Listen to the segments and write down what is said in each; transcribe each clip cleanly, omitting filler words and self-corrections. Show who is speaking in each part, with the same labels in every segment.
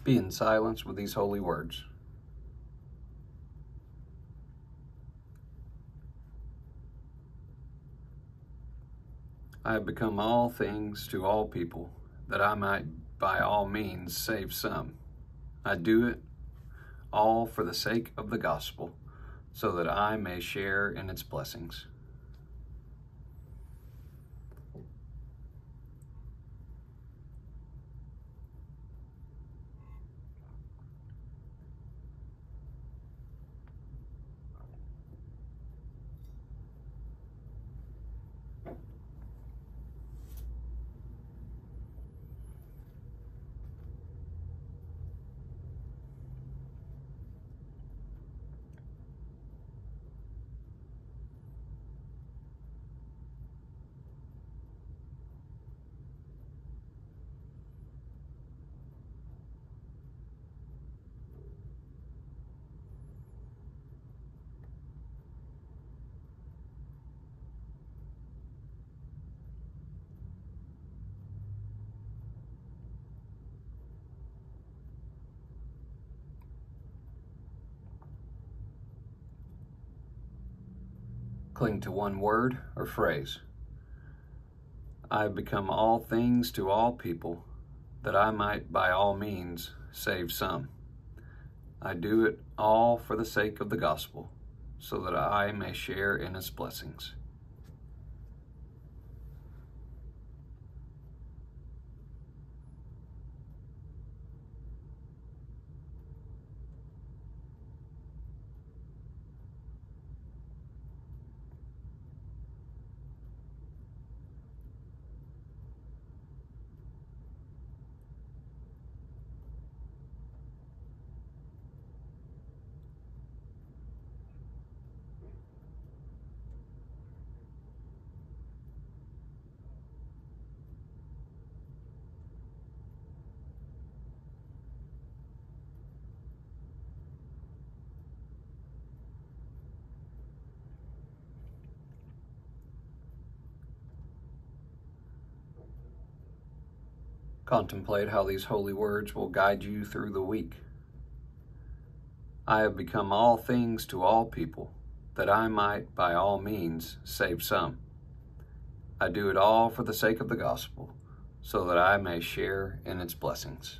Speaker 1: Be in silence with these holy words. I have become all things to all people, that I might by all means save some. I do it all for the sake of the gospel, so that I may share in its blessings. Cling to one word or phrase. I have become all things to all people, that I might by all means save some. I do it all for the sake of the gospel, so that I may share in its blessings. Contemplate how these holy words will guide you through the week. I have become all things to all people, that I might by all means save some. I do it all for the sake of the gospel, so that I may share in its blessings.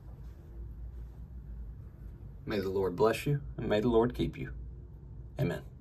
Speaker 1: May the Lord bless you, and may the Lord keep you. Amen.